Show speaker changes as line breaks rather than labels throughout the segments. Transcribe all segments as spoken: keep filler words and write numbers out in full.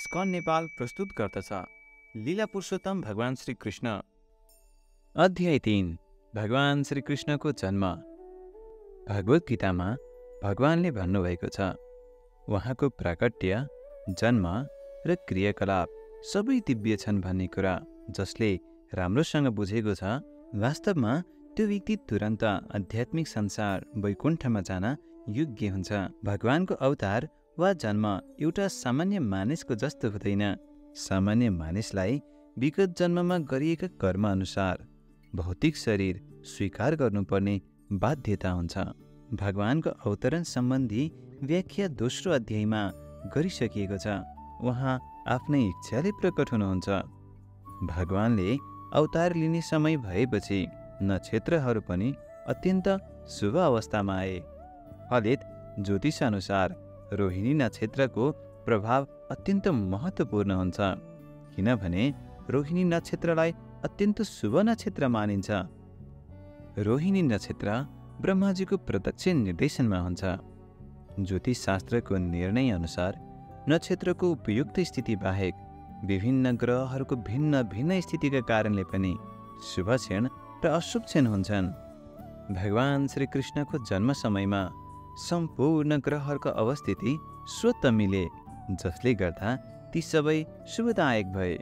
इस्कन नेपाल प्रस्तुत गर्दछ लीला पुरुषोत्तम भगवान श्री कृष्ण। अध्याय तीन। भगवान श्री कृष्णको जन्म। भगवत गीतामा भगवानले भन्नुभएको छ, उहाँको प्राकट्य, जन्म र क्रियाकलाप सबै दिव्य छन् भन्ने कुरा जसले राम्रोसँग बुझेको छ, वास्तवमा त्यो व्यक्ति तुरन्त आध्यात्मिक संसार वैकुण्ठमा जान योग्य हुन्छ। भगवानको अवतार वा जन्म एउटा सामान्य मानिसको जस्तो हुँदैन। सामान्य मानिसलाई विगत जन्ममा गरिएका कर्म अनुसार भौतिक शरीर स्वीकार गर्नुपर्ने बाध्यता हुन्छ। भगवानको अवतरण सम्बन्धी व्याख्या दोस्रो अध्यायमा गरिसकिएको छ। उहाँ आफ्नै इच्छाले प्रकट हुनुहुन्छ। भगवानले अवतार लिने समय भएपछि नक्षत्रहरू पनि अत्यन्त शुभ अवस्थामा आए। फलित ज्योतिष अनुसार रोहिणी नक्षत्रको प्रभाव अत्यन्त महत्त्वपूर्ण हुन्छ, किनभने रोहिणी नक्षत्रलाई अत्यन्त शुभ नक्षत्र मानिन्छ। रोहिणी नक्षत्र ब्रह्माजीको प्रत्यक्ष निर्देशनमा हुन्छ। ज्योतिष शास्त्रको निर्णय अनुसार नक्षत्रको उपयुक्त स्थिति बाहेक विभिन्न ग्रहहरूको भिन्न भिन्न स्थितिका कारणले पनि शुभ क्षण र अशुभ क्षण हुन्छन्। भगवान श्री कृष्णको जन्म समयमा सम्पूर्ण ग्रहहरूको अवस्थिति स्वतः मिले, जसले गर्दा ती सबै शुभदायक भए।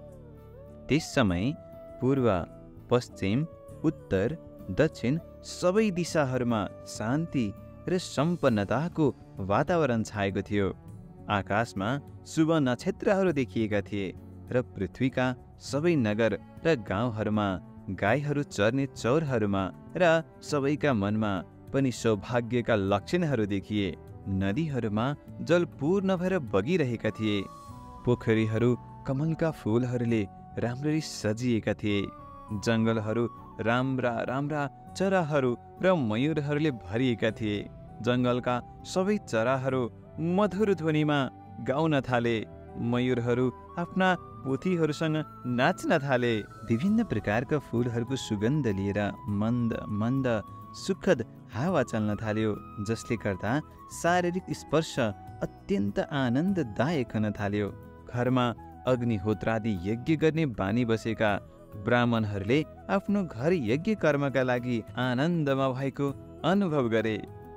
त्यस समय पूर्व, पश्चिम, उत्तर, दक्षिण सबै दिशाहरूमा शान्ति र सम्पन्नताको वातावरण छाएको थियो। आकाशमा शुभ नक्षत्रहरू देखिएका थिए र पृथ्वीका सबै नगर र गाउँहरूमा गाईहरू चर्ने चौरहरूमा र सबैका मनमा पनि सौभाग्यका लक्षणहरू देखिए। नदीहरूमा जल पूर्ण भएर बगिरहेका थिए। पोखरीहरू कमलका फूलहरूले राम्ररी सजिएका थिए। जङ्गलहरू राम्रा राम्रा चराहरू र मयूरहरूले भरिएका थिए। जङ्गलका सबै चराहरू मधुर ध्वनिमा गाउन थाले। मयूरहरू आफ्ना पोथीहरूसँग नाच्न थाले। विभिन्न प्रकारका फूलहरूको सुगन्ध लिएर मन्द मन्द सुखद हावा चल्न थाल्यो, जसले गर्दा शारीरिक स्पर्श अत्यन्त आनन्ददायक हुन थाल्यो। घरमा अग्निहोत्रादि यज्ञ गर्ने बानी बसेका ब्राह्मणहरूले आफ्नो घर यज्ञ कर्मका लागि आनन्दमा भएको अनुभव गरे।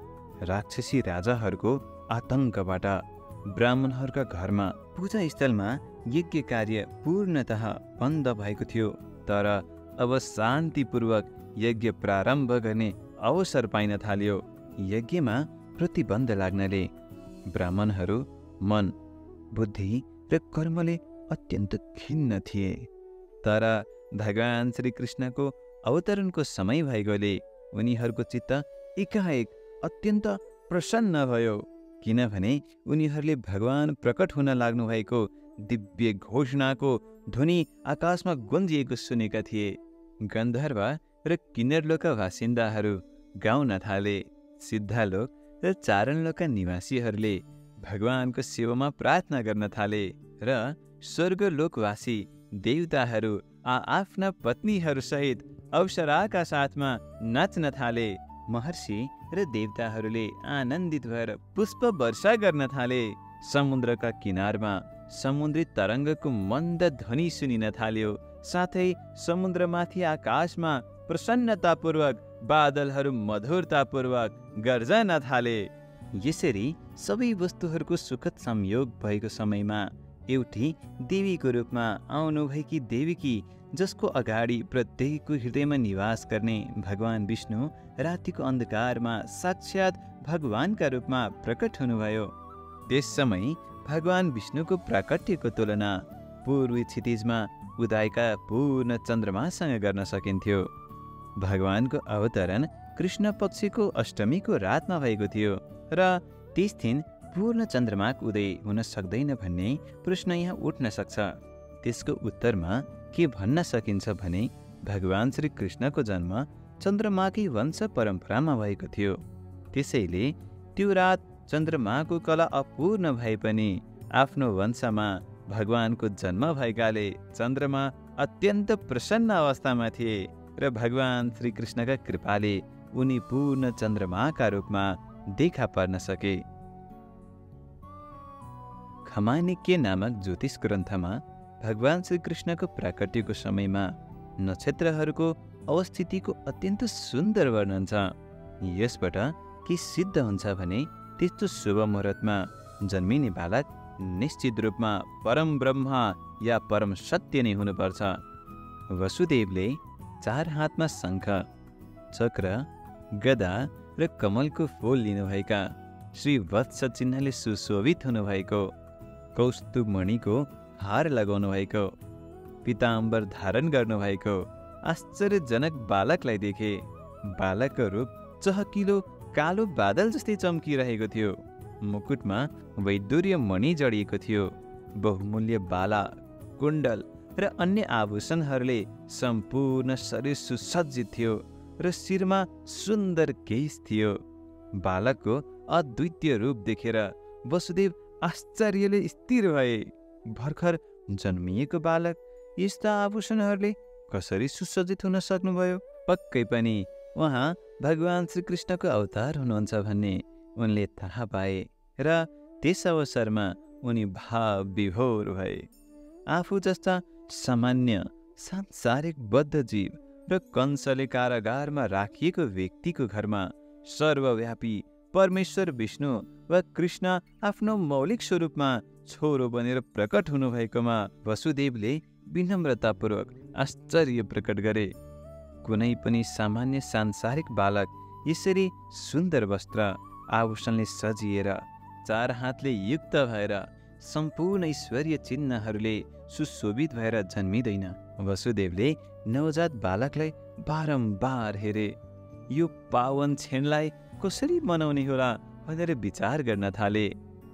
राक्षसी राजाहरूको आतङ्कबाट ब्राह्मणहरूका घरमा पूजा स्थलमा यज्ञ कार्य पूर्णतः बन्द भएको थियो। तर अब शान्तिपूर्वक यज्ञ प्रारम्भ गर्ने अवसर पाइन थाल्यो। यज्ञमा प्रतिबन्ध लाग्नाले ब्राह्मणहरू मन, बुद्धि र कर्मले अत्यन्त खिन्न थिए। तर भगवान श्री कृष्णको अवतरणको समय भएकोले उनीहरूको चित्त एकाएक अत्यन्त प्रसन्न भयो, किनभने उनीहरूले भगवान प्रकट हुन लाग्नु भएको दिव्य घोषणाको ध्वनि आकाशमा गुन्जिएको सुनेका थिए। गन्धर्व र किन्नरलोकका बासिन्दाहरू गाउन थाले। सिद्धलोक र चारणलोकका निवासीहरूले भगवानको सेवामा प्रार्थना गर्न थाले र स्वर्गलोकवासी देवताहरू आ आफ्ना पत्नीहरूसहित अप्सराका साथमा नाच्न थाले। महर्षि र देवताहरूले आनन्दित भएर पुष्प वर्षा गर्न थाले। समुद्रका किनारमा समुद्री तरङ्गको मन्द ध्वनि सुनिन थाल्यो। साथै समुद्रमाथि आकाशमा प्रसन्नतापूर्वक बादलहरू मधुरतापूर्वक गर्जन थाले। यसरी सबै वस्तुहरूको सुखद संयोग भएको समयमा एउटी देवीको रूपमा आउनुभएकी देवकी, जसको अगाडि प्रत्येकको हृदयमा निवास गर्ने भगवान विष्णु रातिको अन्धकारमा साक्षात भगवानका रूपमा प्रकट हुनुभयो। त्यस समय भगवान विष्णुको प्राकट्यको तुलना पूर्वी क्षितिजमा उदायका पूर्ण चन्द्रमासँग गर्न सकिन्थ्यो। भगवानको अवतरण कृष्ण पक्षको अष्टमीको रातमा भएको थियो र त्यस दिन पूर्ण चन्द्रमाको उदय हुन सक्दैन भन्ने प्रश्न यहाँ उठ्न सक्छ। त्यसको उत्तरमा के भन्न सकिन्छ भने भगवान श्री कृष्णको जन्म चन्द्रमाकै वंश परम्परामा भएको थियो। त्यसैले त्यो रात चन्द्रमाको कला अपूर्ण भए पनि आफ्नो वंशमा भगवानको जन्म भएकाले चन्द्रमा अत्यन्त प्रसन्न अवस्थामा थिए र भगवान श्री कृष्णका कृपाले उनी पूर्ण चन्द्रमाका रूपमा देखा पर्न सके। खमानिक्य नामक ज्योतिष ग्रन्थमा भगवान श्रीकृष्णको प्राकट्यको समयमा नक्षत्रहरूको अवस्थितिको अत्यन्त सुन्दर वर्णन छ। यसबाट के सिद्ध हुन्छ भने त्यस्तो शुभ मुहुर्तमा जन्मिने बालक निश्चित रूपमा परम ब्रह्म या परम सत्य नै हुनुपर्छ। वसुदेवले चार हातमा शङ्ख, चक्र, गदा र कमलको फूल लिनुभएका, श्री वत्स चिन्हले सुशोभित हुनुभएको, कौस्तुभ मणिको हार लगाउनु भएको, पीताम्बर धारण गर्नुभएको आश्चर्यजनक बालकलाई देखे। बालकको रूप चहकिलो कालो बादल जस्तै चम्किरहेको थियो। मुकुटमा वैदुर्य मणि जडिएको थियो। बहुमूल्य बाला, कुण्डल र अन्य आभूषणहरूले सम्पूर्ण शरीर सुसज्जित थियो र शिरमा सुन्दर केश थियो। बालकको अद्वितीय रूप देखेर वसुदेव आश्चर्यले स्थिर भए। भर्खर जन्मिएको बालक यस्ता आभूषणहरूले कसरी सुसज्जित हुन सक्नुभयो? पक्कै पनि उहाँ भगवान श्रीकृष्णको अवतार हुनुहुन्छ भन्ने उनले थाहा पाए र त्यस अवसरमा उनी भाव विभोर भए। आफू जस्ता सामान्य सांसारिक बद्ध जीव र कंसले कारागारमा राखिएको व्यक्तिको घरमा सर्वव्यापी परमेश्वर विष्णु वा कृष्ण आफ्नो मौलिक स्वरूपमा छोरो बनेर प्रकट हुनुभएकोमा वसुदेवले विनम्रतापूर्वक आश्चर्य प्रकट गरे। कुनै पनि सामान्य सांसारिक बालक यसरी सुन्दर वस्त्र आभूषणले सजिएर चार हातले युक्त भएर सम्पूर्ण ईश्वरीय चिन्हहरूले सुशोभित भएर जन्मिँदैन। वसुदेवले नवजात बालकलाई बारम्बार हेरे। यो पावन क्षणलाई कसरी मनाउने होला भनेर विचार गर्न थाले।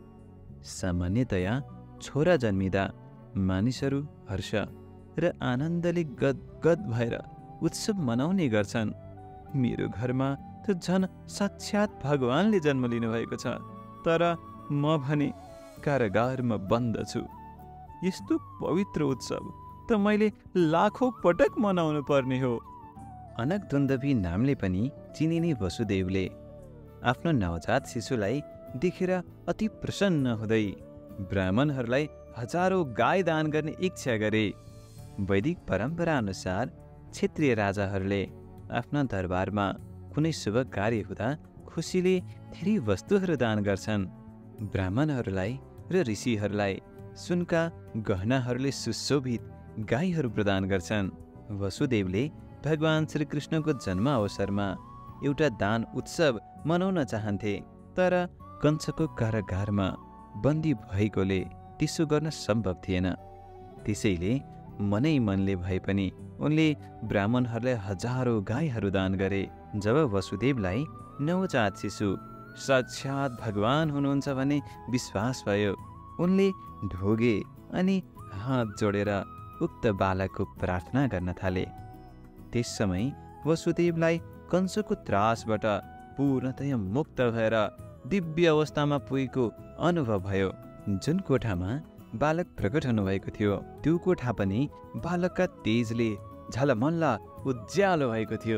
सामान्यतया छोरा जन्मिँदा मानिसहरू हर्ष र आनन्दले गदगद भएर उत्सव मनाउने गर्छन्। मेरो घरमा त झन् साक्षात् भगवानले जन्म लिनुभएको छ, तर म भने कारागारमा बन्द छु। यस्तो पवित्र उत्सव त मैले लाखौं पटक मनाउनु पर्ने हो। अनकदुन्दवी नामले पनि चिनिने वसुदेवले आफ्नो नवजात शिशुलाई देखेर अति प्रसन्न हुँदै ब्राह्मणहरूलाई हजारौं गाई दान गर्ने इच्छा गरे। वैदिक परम्परा अनुसार क्षेत्रीय राजाहरूले आफ्ना दरबारमा कुनै शुभ कार्य हुँदा खुसीले धेरै वस्तुहरू दान गर्छन्। ब्राह्मणहरूलाई र ऋषिहरूलाई सुनका गहनाहरूले सुशोभित गाईहरू प्रदान गर्छन्। वसुदेवले भगवान श्रीकृष्णको जन्म अवसरमा एउटा दान उत्सव मनाउन चाहन्थे, तर कंसको कारागारमा बन्दी भएकोले त्यसो गर्न सम्भव थिएन। त्यसैले मनै मनले भए पनि उनले ब्राह्मणहरूलाई हजारौं गाईहरू दान गरे। जब वसुदेवलाई नवजात शिशु साक्षात् भगवान हुनुहुन्छ भन्ने विश्वास भयो, उनले ढोगे अनि हात जोडेर उक्त बालकको प्रार्थना गर्न थाले। त्यस समय वसुदेवलाई कंसको त्रासबाट पूर्णतया मुक्त भएर दिव्य अवस्थामा पुगेको अनुभव भयो। जुन कोठामा बालक प्रकट हुनुभएको थियो त्यो कोठा पनि बालकका तेजले झलमल्ल उज्यालो भएको थियो।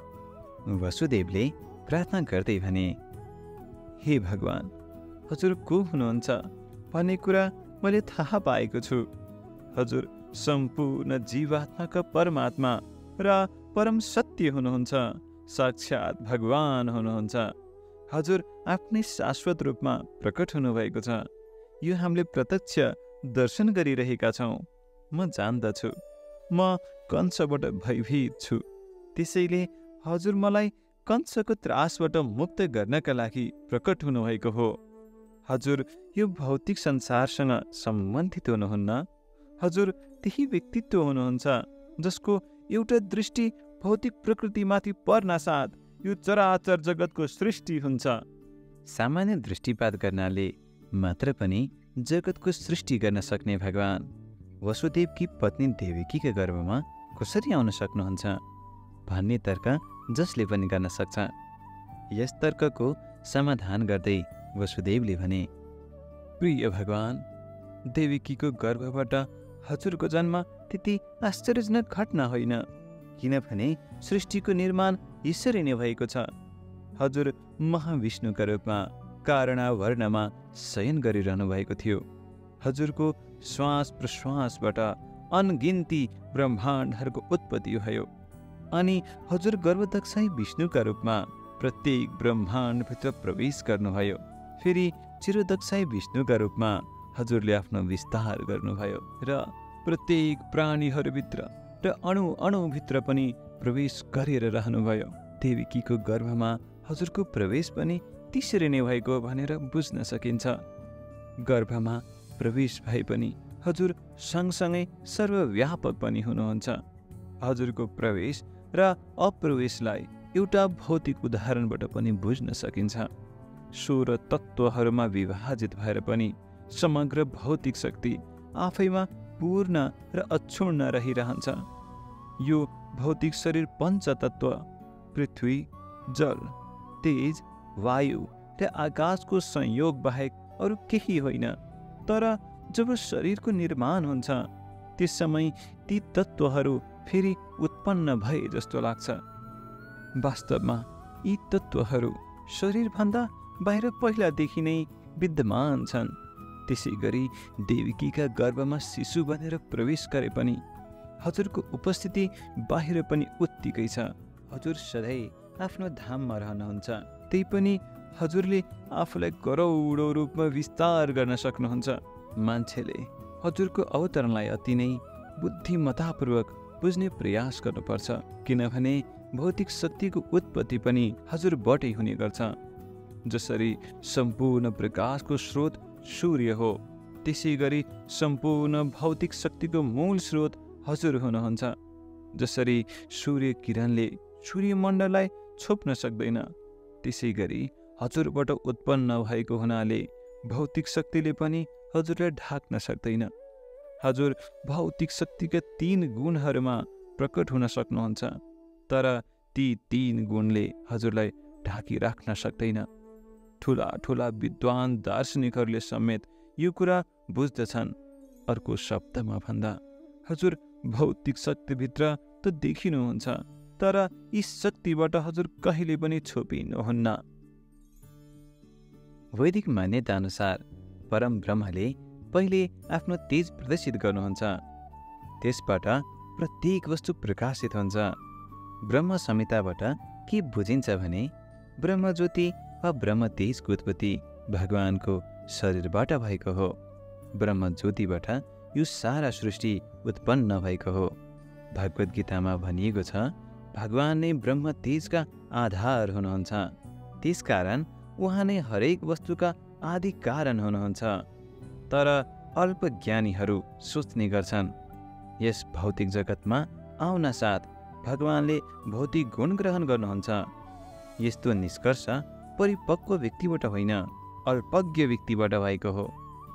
वसुदेवले प्रार्थना गर्दै भने, हे भगवान, हजुर को हुनुहुन्छ भन्ने कुरा मैले थाहा पाएको छु। हजुर सम्पूर्ण जीवात्माका परमात्मा र परम सत्य हुनुहुन्छ, साक्षात् भगवान हुनुहुन्छ। हजुर आफ्नै शाश्वत रूपमा प्रकट हुनुभएको छ। यो हामीले प्रत्यक्ष दर्शन गरिरहेका छौँ। म जान्दछु म कंसबाट भयभीत छु, त्यसैले हजुर मलाई कंसको त्रासबाट मुक्त गर्नका लागि प्रकट हुनुभएको हो। हजुर यो भौतिक संसारसँग सम्बन्धित हुनुहुन्न। हजुर त्यही व्यक्तित्व हुनुहुन्छ जसको एउटा दृष्टि भौतिक प्रकृतिमाथि पर्नासाथ यो चराचर जगतको सृष्टि हुन्छ। सामान्य दृष्टिपात गर्नाले मात्र पनि जगतको सृष्टि गर्न सक्ने भगवान वसुदेवकी पत्नी देवकीका गर्भमा कसरी आउन सक्नुहुन्छ भन्ने तर्क जसले पनि गर्न सक्छ। यस तर्कको समाधान गर्दै वसुदेवले भने, प्रिय भगवान, देवकीको गर्भबाट हजुरको जन्म त्यति आश्चर्यजनक घटना होइन, किनभने सृष्टिको निर्माण ईश्वरले नै भएको छ। हजुर महाविष्णुका रूपमा कारणावर्णमा शयन गरिरहनु भएको थियो। हजुरको श्वास प्रश्वासबाट अनगिन्ती ब्रह्माण्डहरूको उत्पत्ति भयो अनि हजुर गर्भदक्षाई विष्णुका रूपमा प्रत्येक ब्रह्माण्डभित्र प्रवेश गर्नुभयो। फेरि चिरोदक्षाई विष्णुका रूपमा हजुरले आफ्नो विस्तार गर्नुभयो र प्रत्येक प्राणीहरूभित्र र अणु अणुभित्र पनि प्रवेश गरेर रहनुभयो। देवकीको गर्भमा हजुरको प्रवेश पनि त्यसरी नै भएको भनेर बुझ्न सकिन्छ। गर्भमा प्रवेश भए पनि हजुर सँगसँगै सर्वव्यापक पनि हुनुहुन्छ। हजुरको प्रवेश र अप्रवेशलाई एउटा भौतिक उदाहरणबाट पनि बुझ्न सकिन्छ। सोह्र तत्त्वहरूमा विभाजित भएर पनि समग्र भौतिक शक्ति आफैमा पूर्ण र अक्षुण्ण रहिरहन्छ। यो भौतिक शरीर पञ्चतत्त्व पृथ्वी, जल, तेज, वायु र आकाशको संयोग बाहेक अरू केही होइन। तर जब शरीरको निर्माण हुन्छ त्यस समय ती तत्त्वहरू फेरि उत्पन्न भए जस्तो लाग्छ। वास्तवमा यी तत्त्वहरू शरीरभन्दा बाहिर पहिलादेखि नै विद्यमान छन्। त्यसै गरी देवकीका गर्भमा शिशु बनेर प्रवेश गरे पनि हजुरको उपस्थिति बाहिर पनि उत्तिकै छ। हजुर सधैँ आफ्नो धाममा रहनुहुन्छ, त्यही पनि हजुरले आफूलाई करोडौँ रूपमा विस्तार गर्न सक्नुहुन्छ। मान्छेले हजुरको अवतरणलाई अति नै बुद्धिमत्तापूर्वक बुझ्ने प्रयास गर्नुपर्छ, किनभने भौतिक शक्तिको उत्पत्ति पनि हजुरबाटै हुने गर्छ। जसरी सम्पूर्ण प्रकाशको स्रोत सूर्य हो, त्यसै गरी सम्पूर्ण भौतिक शक्तिको मूल स्रोत हजुर हुनुहुन्छ। जसरी सूर्य किरणले सूर्यमण्डललाई छोप्न सक्दैन, त्यसै गरी हजुरबाट उत्पन्न भएको हुनाले भौतिक शक्तिले पनि हजुरलाई ढाक्न सक्दैन। हजुर भौतिक शक्तिका तीन गुणहरूमा प्रकट हुन सक्नुहुन्छ, तर ती तीन गुणले हजुरलाई ढाकिराख्न सक्दैन। ठुला ठुला विद्वान दार्शनिकहरूले समेत यो कुरा बुझ्दछन्। अर्को शब्दमा भन्दा हजुर भौतिक शक्तिभित्र त देखिनुहुन्छ, तर यी शक्तिबाट हजुर कहिले पनि छोपिनुहुन्न। वैदिक मान्यता अनुसार परम ब्रह्मले पहिले आफ्नो तेज प्रदर्शित गर्नुहुन्छ, त्यसबाट प्रत्येक वस्तु प्रकाशित हुन्छ। ब्रह्म संहिताबाट के बुझिन्छ भने ब्रह्म ज्योति वा ब्रह्म तेजको उत्पत्ति भगवानको शरीरबाट भएको हो। ब्रह्म ज्योतिबाट यो सारा सृष्टि उत्पन्न भएको हो। भगवद् गीतामा भनिएको छ, भगवान नै ब्रह्म तेजका आधार हुनुहुन्छ, त्यसकारण उहाँ नै हरेक वस्तुका आदि कारण हुनुहुन्छ। तर अल्पज्ञानीहरू सोच्ने गर्छन् यस भौतिक जगतमा आउन साथ भगवानले भौतिक गुण ग्रहण गर्नुहुन्छ। यस्तो निष्कर्ष परिपक्व व्यक्तिबाट होइन, अल्पज्ञ व्यक्तिबाट भएको हो।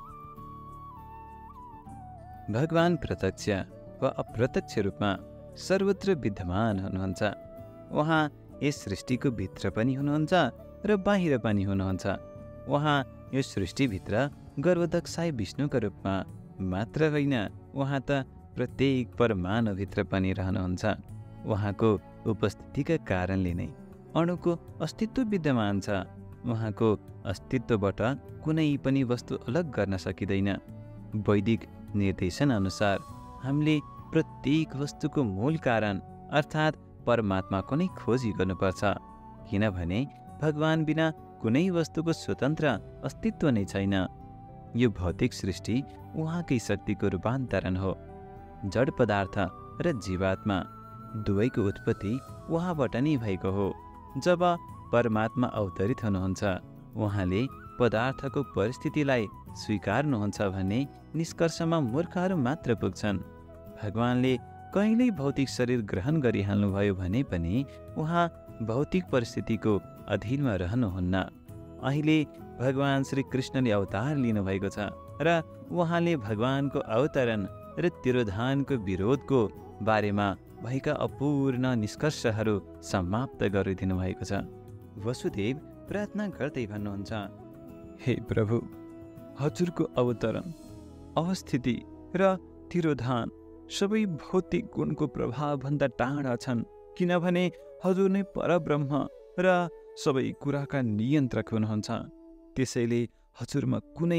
भगवान प्रत्यक्ष वा अप्रत्यक्ष रूपमा सर्वत्र विद्यमान हुनुहुन्छ। उहाँ यस सृष्टिको भित्र पनि हुनुहुन्छ र बाहिर पनि हुनुहुन्छ। उहाँ यो सृष्टिभित्र गर्भदक्षाई विष्णुका रूपमा मात्र होइन, उहाँ त प्रत्येक परमाणुभित्र पनि रहनुहुन्छ। उहाँको उपस्थितिका कारणले नै अणुको अस्तित्व विद्यमान छ। उहाँको अस्तित्वबाट कुनै पनि वस्तु अलग गर्न सकिँदैन। वैदिक निर्देशन अनुसार हामीले प्रत्येक वस्तुको मूल कारण अर्थात् परमात्माको नै खोजी गर्नुपर्छ, किनभने भगवान बिना कुनै वस्तुको स्वतन्त्र अस्तित्व नै छैन। यो भौतिक सृष्टि उहाँकै शक्तिको रूपान्तरण हो। जड पदार्थ र जीवात्मा दुवैको उत्पत्ति उहाँबाट नै भएको हो। जब परमात्मा अवतरित हुनुहुन्छ, उहाँले पदार्थको परिस्थितिलाई स्वीकार्नुहुन्छ भने निष्कर्षमा मूर्खहरू मात्र पुग्छन्। भगवानले कहिल्यै भौतिक शरीर ग्रहण गरिहाल्नुभयो भने पनि उहाँ भौतिक परिस्थितिको अधीनमा रहनुहुन्न। अहिले भगवान श्री कृष्णले अवतार लिनुभएको छ र उहाँले भगवानको अवतरण र तिरोधानको विरोधको बारेमा भएका अपूर्ण निष्कर्षहरू समाप्त गरिदिनु भएको छ। वसुदेव प्रार्थना गर्दै भन्नुहुन्छ, हे प्रभु, हजुरको अवतरण, अवस्थिति र तिरोधान सबै भौतिक गुणको प्रभावभन्दा टाढा छन्, किनभने हजुर नै परब्रह्म र सबै कुराका नियन्त्रक हुनुहुन्छ। त्यसैले हजुरमा कुनै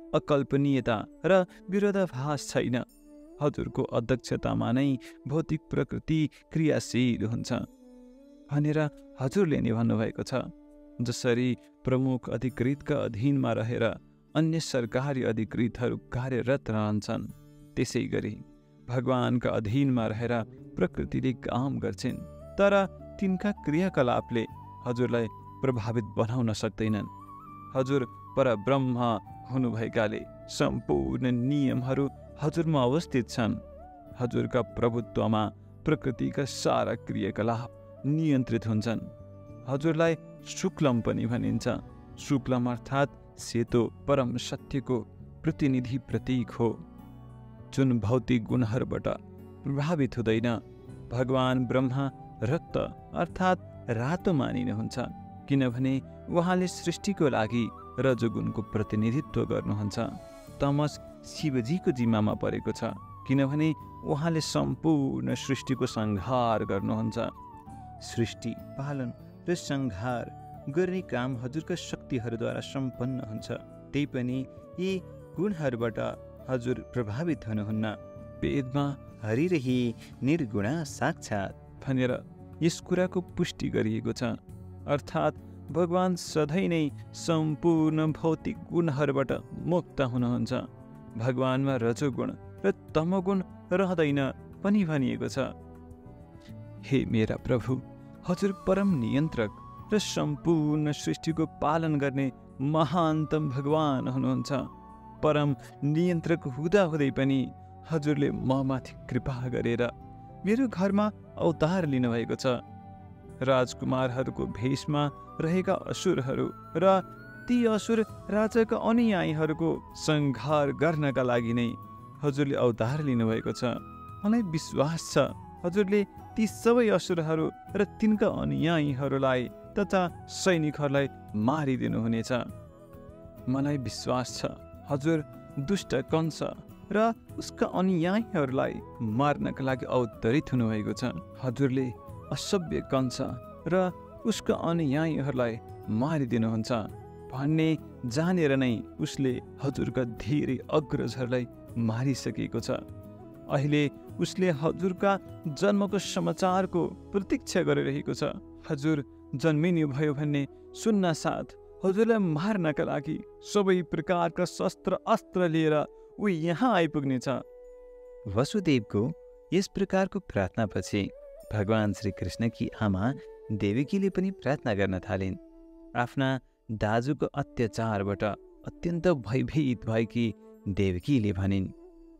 अकल्पनीयता र विरोधाभास छैन। हजुरको अध्यक्षतामा नै भौतिक प्रकृति क्रियाशील हुन्छ भनेर हजुरले नै भन्नुभएको छ। जसरी प्रमुख अधिकृतका अधीनमा रहेर अन्य सरकारी अधिकृतहरू कार्यरत रहन्छन्, त्यसै गरी भगवानका अधीनमा रहेर प्रकृतिले काम गर्छिन्, तर तिनका क्रियाकलापले हजुरलाई प्रभावित बनाउन सक्दैनन्। हजुर परब्रह्म हुनुभएकाले सम्पूर्ण नियमहरू हजुरमा अवस्थित छन्। हजुरका प्रभुत्वमा प्रकृतिका सारा क्रियाकलाप नियन्त्रित हुन्छन्। हजुरलाई शुक्लम पनि भनिन्छ। शुक्लम अर्थात् सेतो परम सत्यको प्रतिनिधि प्रतीक हो, जुन भौतिक गुणहरूबाट प्रभावित हुँदैन। भगवान ब्रह्मा रक्त अर्थात् रातो मानिनुहुन्छ, किनभने उहाँले सृष्टिको लागि रजोगुणको प्रतिनिधित्व गर्नुहुन्छ। तमस शिवजीको जिम्मामा परेको छ, किनभने उहाँले सम्पूर्ण सृष्टिको संहार गर्नुहुन्छ। सृष्टि पालन र संहार गर्ने काम हजुरका शक्तिहरूद्वारा सम्पन्न हुन्छ। त्यही पनि यी गुणहरूबाट हजुर प्रभावित हुनुहुन्न। वेदमा हरिरही निर्गुणा साक्षात् भनेर यस कुराको पुष्टि गरिएको छ, अर्थात् भगवान सधैँ नै सम्पूर्ण भौतिक गुणहरूबाट मुक्त हुनुहुन्छ। भगवानमा रजोगुण र तमोगुण रहँदैन पनि भनिएको छ। हे मेरा प्रभु, हजुर परम नियन्त्रक र सम्पूर्ण सृष्टिको पालन गर्ने महान्तम भगवान हुनुहुन्छ। परम नियन्त्रक हुँदाहुँदै पनि हजुरले ममाथि कृपा गरेर मेरो घरमा अवतार लिनुभएको छ। राजकुमारहरूको भेषमा रहेका असुरहरू र ती असुर राजाका अनुयायीहरूको संहार गर्नका लागि नै हजुरले अवतार लिनुभएको छ। मलाई विश्वास छ हजुरले ती सबै असुरहरू र तिनका अनुयायीहरूलाई तथा सैनिकहरूलाई मारिदिनुहुनेछ। मलाई विश्वास छ हजुर दुष्ट कंस र उसका अनुयायीहरूलाई मार्नका लागि अवतरित हुनुभएको छ। हजुरले असभ्य कंस र उसका अनुयायीहरूलाई मारिदिनुहुन्छ भन्ने जानेर नै उसले हजुरका धेरै अग्रजहरूलाई मारिसकेको छ। अहिले उसले हजुरका जन्मको समाचारको प्रतीक्षा गरिरहेको छ। हजुर जन्मिनु भयो भन्ने सुन्न साथ हजुरलाई मार्नका लागि सबै प्रकारका शस्त्र अस्त्र लिएर ऊ यहाँ आइपुग्नेछ।
वसुदेवको यस प्रकारको प्रार्थनापछि भगवान श्री कृष्णकी आमा देवकीले पनि प्रार्थना गर्न थालिन्। आफ्ना दाजुको अत्याचारबाट अत्यन्त भयभीत भएकी देवकीले भनिन्,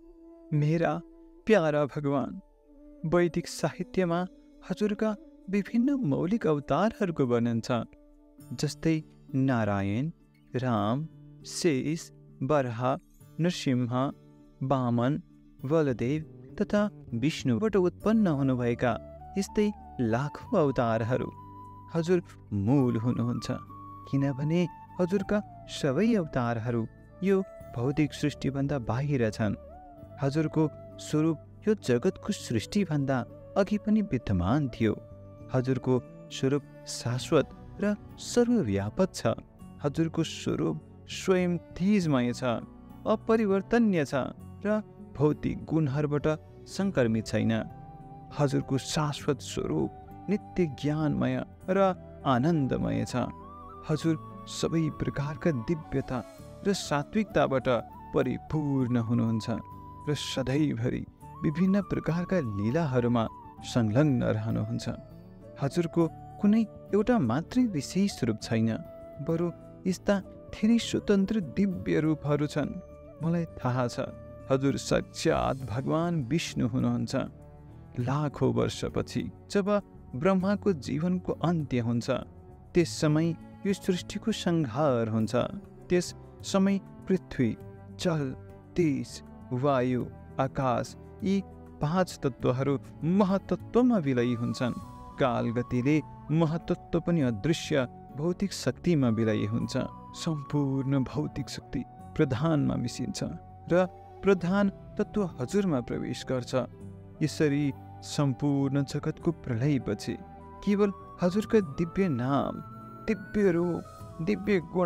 मेरा प्यारा भगवान, वैदिक साहित्यमा हजुरका विभिन्न मौलिक अवतारहरूको वर्णन छ, जस्तै नारायण, राम, शेष, बराह, नृसिंह, वामन, बलदेव तथा विष्णुबाट उत्पन्न हुनुभएका यस्तै लाखौँ अवतारहरू हजुर मूल हुनुहुन्छ, किनभने हजुरका सबै अवतारहरू यो भौतिक सृष्टिभन्दा बाहिर छन्। हजुरको स्वरूप यो जगतको सृष्टिभन्दा अघि पनि विद्यमान थियो। हजुरको स्वरूप शाश्वत र सर्वव्यापक छ। हजुरको स्वरूप स्वयं तेजमय छ, अपरिवर्तनीय छ र भौतिक गुणहरूबाट संक्रमित छैन। हजुरको शाश्वत स्वरूप नित्य ज्ञानमय र आनन्दमय छ। हजुर सबै प्रकारका दिव्यता र सात्विकताबाट परिपूर्ण हुनुहुन्छ र सधैँभरि विभिन्न प्रकारका लीलाहरूमा संलग्न रहनुहुन्छ। हजुरको कुनै एउटा मात्रै विशेष रूप छैन, बरु यस्ता धेरै स्वतन्त्र दिव्य रूपहरू छन्। मलाई थाहा छ हजुर साक्षात् भगवान विष्णु हुनुहुन्छ। लाखौँ वर्षपछि जब ब्रह्माको जीवनको अन्त्य हुन्छ, त्यस समय यो सृष्टिको संहार हुन्छ। त्यस समय पृथ्वी, जल, तेज, वायु, आकाश यी पाँच तत्त्वहरू महतत्त्वमा विलयी हुन्छन्। कालगतिले महतत्त्व पनि अदृश्य भौतिक शक्तिमा विलयी हुन्छ। सम्पूर्ण भौतिक शक्ति प्रधानमा मिसिन्छ र प्रधान तत्त्व हजुरमा प्रवेश गर्छ। यसरी सम्पूर्ण जगतको प्रलयपछि केवल हजुरका दिव्य नाम, दिव्य रूप, दिव्य गुण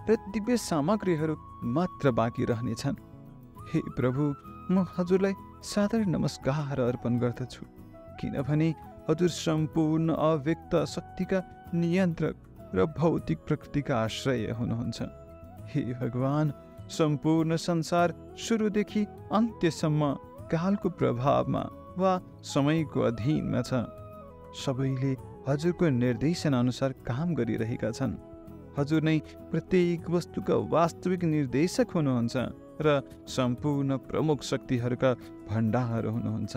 र दिव्य सामग्रीहरू मात्र बाँकी रहनेछन्। हे प्रभु, म हजुरलाई साधारण नमस्कार अर्पण गर्दछु, किनभने हजुर सम्पूर्ण अव्यक्त शक्तिका नियन्त्रक र भौतिक प्रकृतिका आश्रय हुनुहुन्छ। हे भगवान, सम्पूर्ण संसार सुरुदेखि अन्त्यसम्म कालको प्रभावमा वा समयको अधीनमा छ। सबैले हजुरको निर्देशन अनुसार काम गरिरहेका छन्। हजुर नै प्रत्येक वस्तुका वास्तविक निर्देशक हुनुहुन्छ र सम्पूर्ण प्रमुख शक्तिहरूका भण्डार हुनुहुन्छ।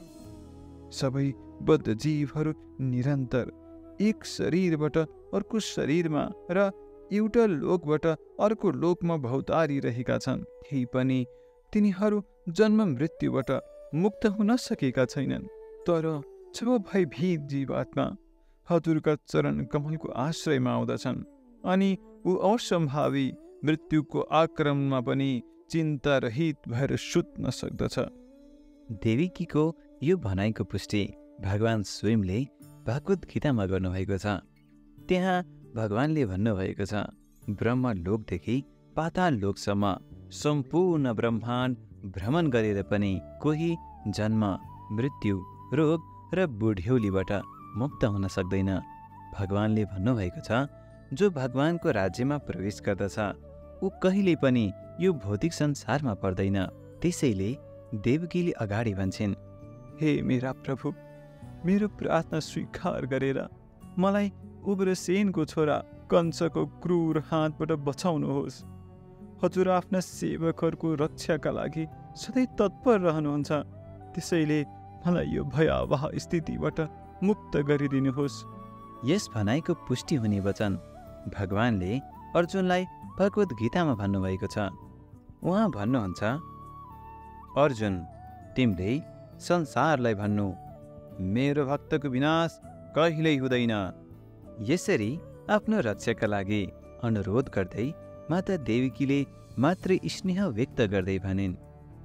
सबै बद्ध जीवहरू निरन्तर एक शरीरबाट अर्को शरीरमा र एउटा लोकबाट अर्को लोकमा भौतारिरहेका छन्। त्यही पनि तिनीहरू जन्म मृत्युबाट मुक्त हुन सकेका छैनन्। तर जब भयभीत जीवात्मा हजुरका चरण कमलको आश्रयमा आउँदछन् अनि ऊ असम्भावी मृत्युको आक्रमणमा पनि चिन्ता रहित भएर सुत्न सक्दछ।
देविकीको यो भनाइको पुष्टि भगवान स्वयंले भागवत गीतामा गर्नुभएको छ। त्यहाँ भगवानले भन्नुभएको छ, ब्रह्म लोकदेखि पाताल लोकसम्म सम्पूर्ण ब्रह्माण्ड भ्रमण गरेर पनि कोही जन्म मृत्यु रोग र बुढ्यौलीबाट मुक्त हुन सक्दैन। भगवानले भन्नुभएको छ, जो भगवानको राज्यमा प्रवेश गर्दछ ऊ कहिले पनि यो भौतिक संसारमा पर्दैन। त्यसैले देवकीले अगाडि भन्छन्,
हे मेरा प्रभु, मेरो प्रार्थना स्वीकार गरेर मलाई उग्रसेनको छोरा कंसको क्रूर हातबाट बचाउनुहोस्। हजुर आफ्ना सेवकहरूको रक्षाका लागि सधैँ तत्पर रहनुहुन्छ। त्यसैले मलाई यो भयावह स्थितिबाट मुक्त गरिदिनुहोस्।
यस भनाइको पुष्टि हुने वचन भगवानले अर्जुनलाई भगवत गीतामा भन्नुभएको छ। उहाँ भन्नुहुन्छ, अर्जुन, तिमीले संसारलाई भन्नु, मेरो भक्तको विनाश कहिल्यै हुँदैन। यसरी आफ्नो रक्षाका लागि अनुरोध गर्दै माता देवकीले मात्र स्नेह व्यक्त गर्दै भनिन्,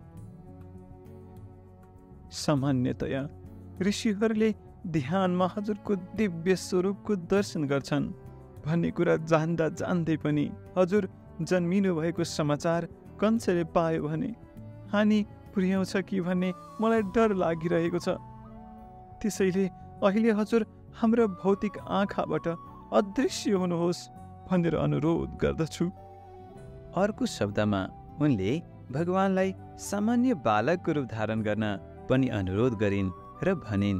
सामान्यतया ऋषिहरूले ध्यानमा हजुरको दिव्य स्वरूपको दर्शन गर्छन् भन्ने कुरा जान्दा जान्दै पनि हजुर जन्मिनु भएको समाचार कंसले पायो भने हानि पुर्याउँछ कि भन्ने मलाई डर लागिरहेको छ। त्यसैले अहिले हजुर हाम्रो भौतिक आँखाबाट अदृश्य हुनुहोस् भनेर अनुरोध गर्दछु।
अर्को शब्दमा उनले भगवानलाई सामान्य बालकको रूप धारण गर्न पनि अनुरोध गरिन् र भनिन्,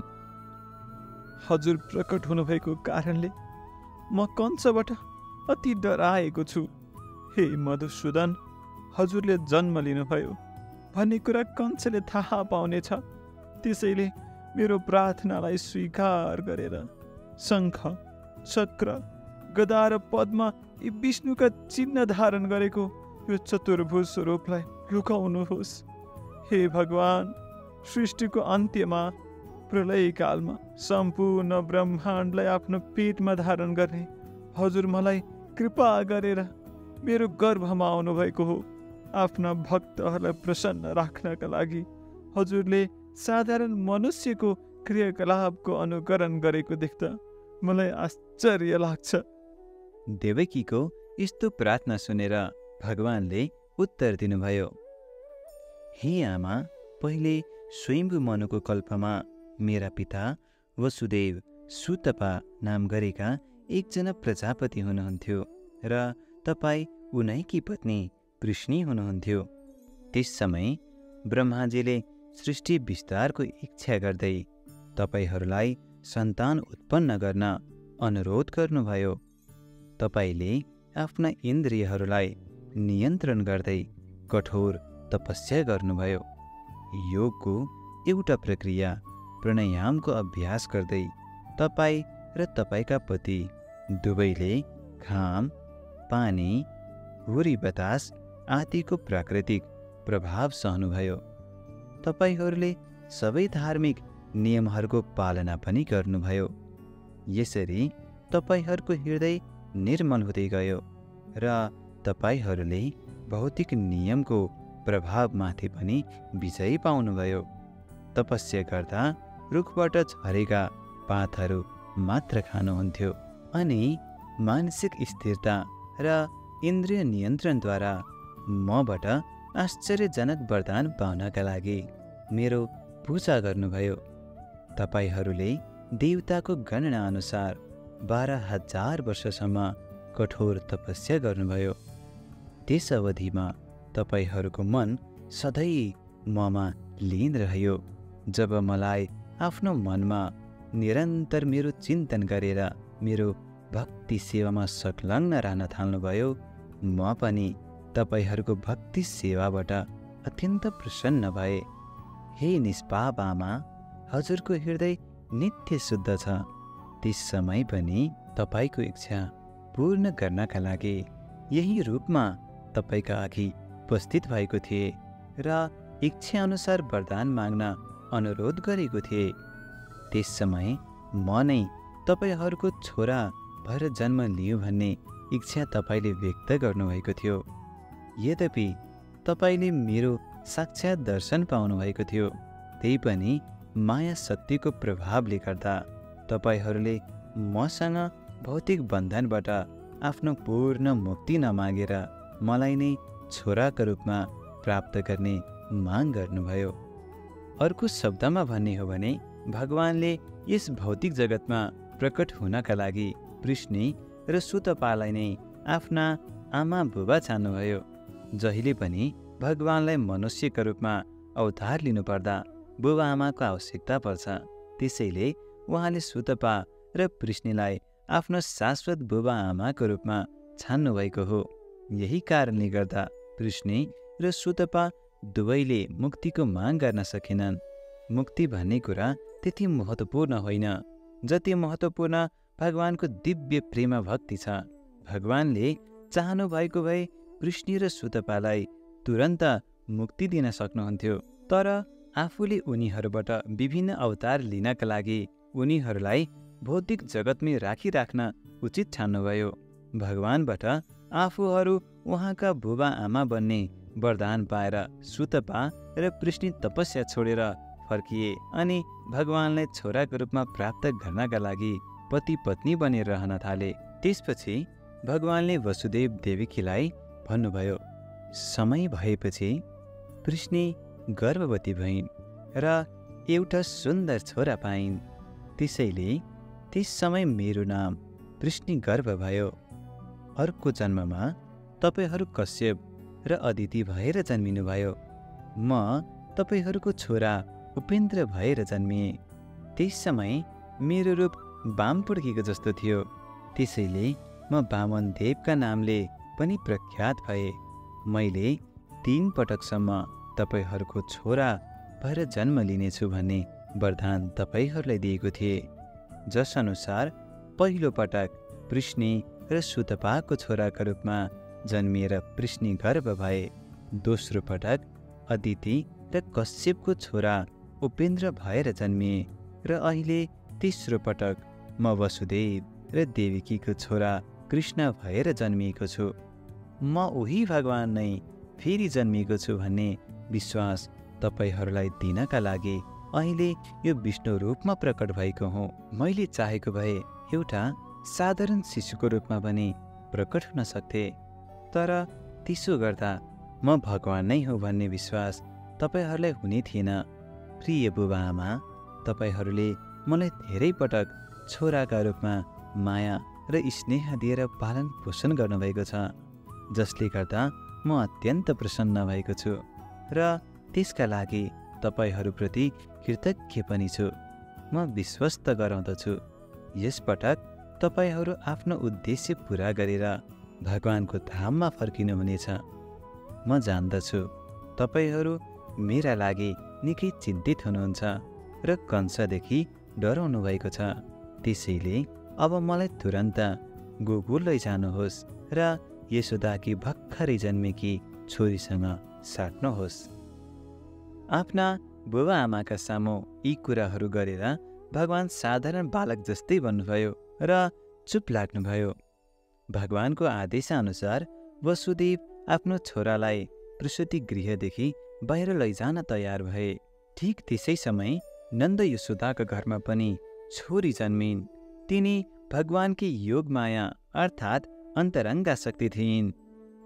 हजुर प्रकट हुनुभएको कारणले म कंसबाट अति डराएको छु। हे मधुसूदन, हजुरले जन्म लिनुभयो भन्ने कुरा कंसले थाहा पाउनेछ। त्यसैले मेरो प्रार्थनालाई स्वीकार गरेर शङ्ख, चक्र, गदा र पद्म यी विष्णुका चिन्ह धारण गरेको यो चतुर्भुज स्वरूपलाई लुकाउनुहोस्। हे भगवान, सृष्टिको अन्त्यमा प्रलयकालमा सम्पूर्ण ब्रह्माण्डलाई आफ्नो पेटमा धारण गर्ने हजुर मलाई कृपा गरेर मेरो गर्भमा आउनुभएको हो। आफ्ना भक्तहरूलाई प्रसन्न राख्नका लागि हजुरले साधारण मनुष्यको क्रियाकलापको अनुकरण गरेको देख्दा मलाई आश्चर्य लाग्छ।
देवकीको यस्तो प्रार्थना सुनेर भगवानले उत्तर दिनुभयो, हे आमा, पहिले स्वयम्भू मनुको कल्पमा मेरा पिता वसुदेव सुतपा नाम गरेका एकजना प्रजापति हुनुहुन्थ्यो र तपाईँ उनैकी पत्नी वृष्णि हुनुहुन्थ्यो। त्यस समय ब्रह्माजीले सृष्टि विस्तारको इच्छा गर्दै तपाईहरूलाई सन्तान उत्पन्न गर्न अनुरोध गर्नुभयो। तपाईँले आफ्ना इन्द्रियहरूलाई नियन्त्रण गर्दै कठोर तपस्या गर्नुभयो। योगको एउटा प्रक्रिया प्राणायामको अभ्यास गर्दै तपाईँ र तपाईँका पति दुवैले घाम, पानी, हुरी बतास आदिको प्राकृतिक प्रभाव सहनुभयो। तपाईँहरूले सबै धार्मिक नियमहरूको पालना पनि गर्नुभयो। यसरी तपाईँहरूको हृदय निर्मल हुँदै गयो र तपाईँहरूले भौतिक नियमको प्रभावमाथि पनि विजय पाउनुभयो। तपस्या गर्दा रुखबाट झरेका पातहरू मात्र खानुहुन्थ्यो अनि मानसिक स्थिरता र इन्द्रिय नियन्त्रणद्वारा मबाट आश्चर्यजनक वरदान पाउनका लागि मेरो पूजा गर्नुभयो। तपाईँहरूले देवताको गणना अनुसार बाह्र हजार वर्षसम्म कठोर तपस्या गर्नुभयो। त्यस अवधिमा तपाईँहरूको मन सधैँ ममा लीन रह्यो। जब मलाई आफ्नो मनमा निरन्तर मेरो चिन्तन गरेर मेरो भक्ति सेवामा संलग्न रहन थाल्नुभयो, म पनि तपाईँहरूको भक्ति सेवाबाट अत्यन्त प्रसन्न भए। हे निष्पाप आमा, हजुरको हृदय नित्य शुद्ध छ। त्यस समय पनि तपाईँको इच्छा पूर्ण गर्नका लागि यही रूपमा तपाईँका अघि उपस्थित भएको थिए र इच्छाअनुसार वरदान माग्न अनुरोध गरेको थिए। त्यस समय म नै तपाईँहरूको छोरा भएर जन्म लियो भन्ने इच्छा तपाईँले व्यक्त गर्नुभएको थियो। यद्यपि तपाईँले मेरो साक्षात् दर्शन पाउनुभएको थियो, त्यही पनि माया शक्तिको प्रभावले गर्दा तपाईँहरूले मसँग भौतिक बन्धनबाट आफ्नो पूर्ण मुक्ति नमागेर मलाई नै छोराको रूपमा प्राप्त गर्ने माग गर्नुभयो। अर्को शब्दमा भन्ने हो भने भगवानले यस भौतिक जगतमा प्रकट हुनका लागि पृष्णी र सुतपालाई नै आफ्ना आमा बुबा छान्नुभयो। जहिले पनि भगवानलाई मनुष्यका रूपमा अवतार लिनुपर्दा बुबा आमाको आवश्यकता पर्छ। त्यसैले उहाँले सुतपा र पृष्णीलाई आफ्नो शाश्वत बुबा आमाको रूपमा छान्नुभएको हो। यही कारणले गर्दा पृष्णी र सुतपा दुवैले मुक्तिको माग गर्न सकेनन्। मुक्ति भन्ने कुरा त्यति महत्त्वपूर्ण होइन जति महत्त्वपूर्ण भगवानको दिव्य प्रेम भक्ति छ। भगवानले चाहनु भएको भए पृष्णी र सुतपालाई तुरन्त मुक्ति दिन सक्नुहुन्थ्यो, तर आफूले उनीहरूबाट विभिन्न अवतार लिनका लागि उनीहरूलाई भौतिक जगतमै राखिराख्न उचित ठान्नुभयो। भगवानबाट आफूहरू उहाँका बुबा आमा बन्ने वरदान पाएर सुतपा र पृष्णी तपस्या छोडेर फर्किए अनि भगवानलाई छोराको रूपमा प्राप्त गर्नका लागि पति पत्नी बनेर रहन थाले। त्यसपछि भगवानले वसुदेव देवकीलाई भन्नुभयो, समय भएपछि पृष्णी गर्भवती भइन् र एउटा सुन्दर छोरा पाइन्। त्यसैले त्यस समय मेरो नाम पृष्णी गर्भ भयो। अर्को जन्ममा तपाईँहरू कश्यप र अदिति भएर जन्मिनुभयो। म तपाईँहरूको छोरा उपेन्द्र भएर जन्मिएँ। त्यस समय मेरो रूप वामपुर्खीको जस्तो थियो, त्यसैले म वामन देवका नामले पनि प्रख्यात भए। मैले तीन पटकसम्म तपाईँहरूको छोरा भएर जन्म लिनेछु भन्ने वरदान तपाईँहरूलाई दिएको थिएँ, जसअनुसार पहिलो पटक पृष्णी र सुतपाको छोराका रूपमा जन्मिएर पृष्णी गर्भ भए। दोस्रो पटक अदिति र कश्यपको छोरा उपेन्द्र भएर जन्मिए र अहिले तेस्रो पटक म वसुदेव र देवकीको छोरा कृष्ण भएर जन्मिएको छु। म उही भगवान नै फेरि जन्मिएको छु भन्ने विश्वास तपाईँहरूलाई दिनका लागि अहिले यो विष्णु रूपमा प्रकट भएको हुँ। मैले चाहेको भए एउटा साधारण शिशुको रूपमा पनि प्रकट हुन सक्थे, तर त्यसो गर्दा म भगवान नै हो भन्ने विश्वास तपाईँहरूलाई हुने थिएन। प्रिय बुबा आमा, तपाईँहरूले मलाई धेरै पटक छोराका रूपमा माया र स्नेह दिएर पालन पोषण गर्नुभएको छ, जसले गर्दा म अत्यन्त प्रसन्न भएको छु र त्यसका लागि तपाईँहरूप्रति कृतज्ञ पनि छु। म विश्वस्त गराउँदछु यसपटक तपाईँहरू आफ्नो उद्देश्य पुरा गरेर भगवानको धाममा फर्किनुहुनेछ। म जान्दछु तपाईँहरू मेरा लागि निकै चिन्तित हुनुहुन्छ र कंसदेखि डराउनु भएको छ। त्यसैले अब मलाई तुरन्त गोकुल लैजानुहोस् र यशोदाकी भर्खरै जन्मेकी छोरीसँग साट्नुहोस्। आफ्ना बुबा आमाका सामु यी कुराहरू गरेर भगवान साधारण बालक जस्तै बन्नुभयो र चुप लाग्नुभयो। भगवानको आदेशअनुसार वसुदेव आफ्नो छोरालाई प्रसूति गृहदेखि बाहिर लैजान तयार भए। ठीक त्यसै समय नन्द यशोदाका घरमा पनि छोरी जन्मिन्। तिनी भगवानकी योग माया अर्थात् अन्तरङ्गा शक्ति थिइन्।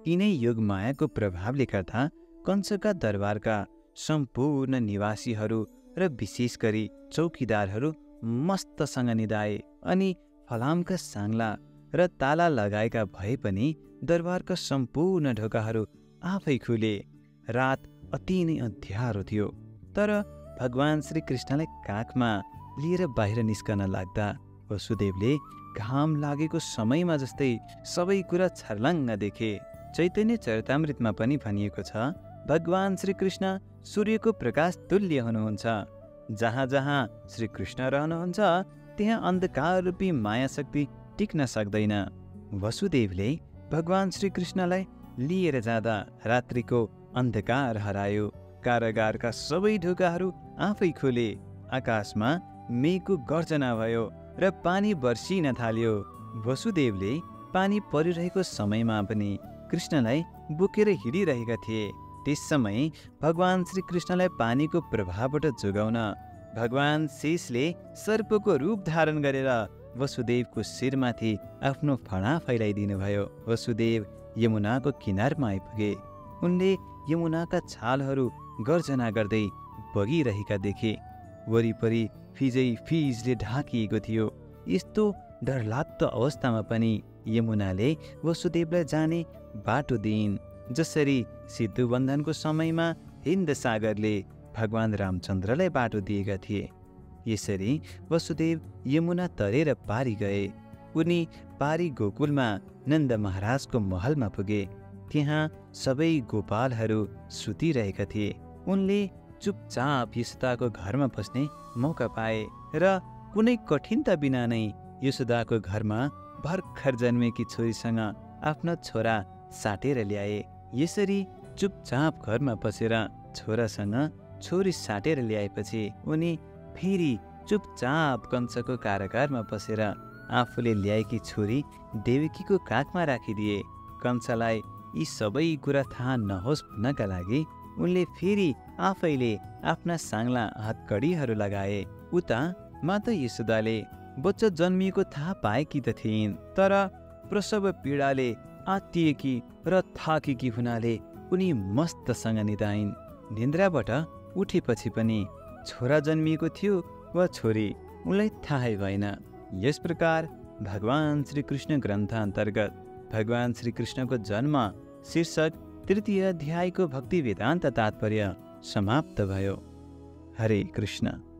यिनै योगमायाको प्रभावले गर्दा कंसका दरबारका सम्पूर्ण निवासीहरू र विशेष गरी चौकीदारहरू मस्तसँग निदाए अनि फलामका साङ्ला र ताला लगाएका भए पनि दरबारका सम्पूर्ण ढोकाहरू आफै खुले। रात अति नै अँध्यारो थियो, तर भगवान श्री कृष्णलाई काखमा लिएर बाहिर निस्कन लाग्दा वसुदेवले घाम लागेको समयमा जस्तै सबै कुरा छर्लङ्ग देखे। चैतन्य चरितामृतमा पनि भनिएको छ, भगवान श्री कृष्ण सूर्यको प्रकाश तुल्य हुनुहुन्छ। जहाँ जहाँ श्री कृष्ण रहनुहुन्छ त्यहाँ अन्धकार रूपी माया शक्ति टिक्न सक्दैन। वसुदेवले भगवान श्री कृष्णलाई लिएर जाँदा रात्रिको अन्धकार हरायो। कारागारका सबै ढोकाहरू आफै खुले। आकाशमा मेघको गर्जना भयो र पानी बर्सिन थाल्यो। वसुदेवले पानी परिरहेको समयमा पनि कृष्णलाई बोकेर हिँडिरहेका थिए। त्यस समय भगवान श्री कृष्णलाई पानीको प्रभावबाट जोगाउन भगवान शेषले सर्पको रूप धारण गरेर वसुदेवको शिरमाथि आफ्नो फणा फैलाइदिनु भयो। वसुदेव यमुनाको किनारमा आइपुगे। उनले यमुनाका छालहरू गर्जना गर्दै बगिरहेका देखे। वरिपरि फिजै फिजले ढाकिएको थियो। यस्तो डरलाग्दो अवस्थामा पनि यमुनाले वसुदेवलाई जाने बाटो दिइन्, जसरी सिद्धुबन्धनको समयमा हिन्द सागरले भगवान रामचन्द्रलाई बाटो दिएका थिए। यसरी वसुदेव यमुना तरेर पारी गए। उनी पारी गोकुलमा नन्द महाराजको महलमा पुगे। त्यहाँ सबै गोपालहरू सुतिरहेका थिए। उनले चुपचाप यशोदाको घरमा पस्ने मौका पाए र कुनै कठिनता बिना नै यशोदाको घरमा भर्खर जन्मेकी छोरीसँग आफ्ना छोरा साटेर ल्याए। यसरी चुपचाप घरमा पसेर छोरासँग छोरी साटेर ल्याएपछि उनी फेरि चुपचाप कंसको कारागारमा पसेर आफूले ल्याएकी छोरी देवकीको काखमा राखिदिए। कंसलाई यी सबै कुरा थाहा नहोस् भन्नका लागि उनले फेरि आफैले आफ्ना साङ्ला हतकडीहरू लगाए। उता माता यशोदाले बच्चा जन्मिएको थाहा पाएकी त थिइन्, तर प्रसव पीडाले आत्तिएकी र थाकेकी हुनाले उनी मस्तसँग निदाइन्। निन्द्राबाट उठेपछि पनि छोरा जन्मिएको थियो वा छोरी उनलाई थाहै भएन। यस प्रकार भगवान श्री कृष्ण ग्रन्थ अन्तर्गत भगवान श्री कृष्णको जन्म शीर्षक तृतीय अध्यायको भक्ति वेदान्त तात्पर्य समाप्त भयो। हरे कृष्ण।